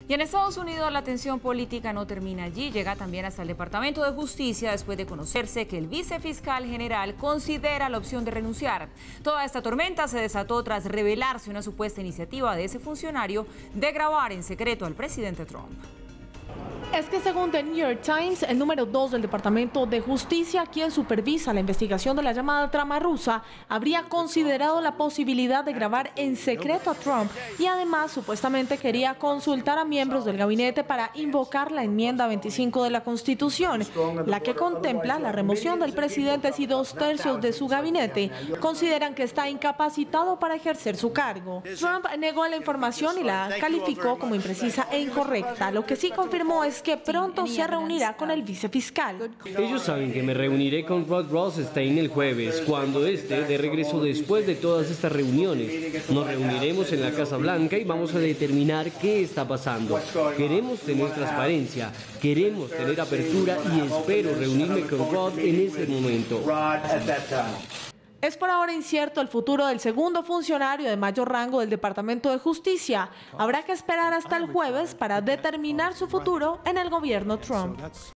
Y en Estados Unidos la tensión política no termina allí, llega también hasta el Departamento de Justicia después de conocerse que el vicefiscal general considera la opción de renunciar. Toda esta tormenta se desató tras revelarse una supuesta iniciativa de ese funcionario de grabar en secreto al presidente Trump. Es que según The New York Times, el número 2 del Departamento de Justicia, quien supervisa la investigación de la llamada trama rusa, habría considerado la posibilidad de grabar en secreto a Trump y además supuestamente quería consultar a miembros del gabinete para invocar la enmienda 25 de la Constitución, la que contempla la remoción del presidente si 2/3 de su gabinete consideran que está incapacitado para ejercer su cargo. Trump negó la información y la calificó como imprecisa e incorrecta. Lo que sí confirmó es que pronto se reunirá con el vicefiscal. Ellos saben que me reuniré con Rod Rosenstein el jueves, cuando esté de regreso después de todas estas reuniones. Nos reuniremos en la Casa Blanca y vamos a determinar qué está pasando. Queremos tener transparencia, queremos tener apertura y espero reunirme con Rod en ese momento. Es por ahora incierto el futuro del segundo funcionario de mayor rango del Departamento de Justicia. Habrá que esperar hasta el jueves para determinar su futuro en el gobierno Trump.